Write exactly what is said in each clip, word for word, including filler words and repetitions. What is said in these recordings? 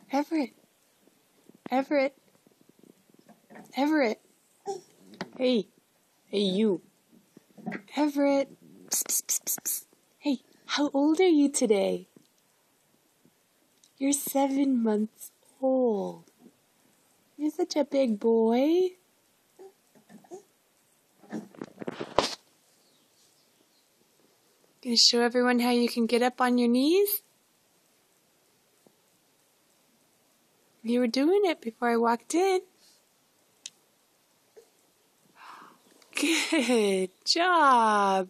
Everett, Everett, Everett. Hey, hey you. Everett. Psst, psst, psst, psst, psst. Hey, how old are you today? You're seven months old. You're such a big boy. Gonna show everyone how you can get up on your knees? You were doing it before I walked in. Good job.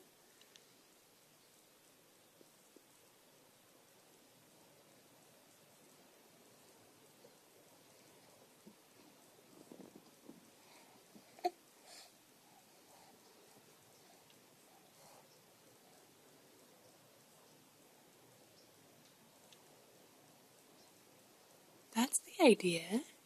That's the idea.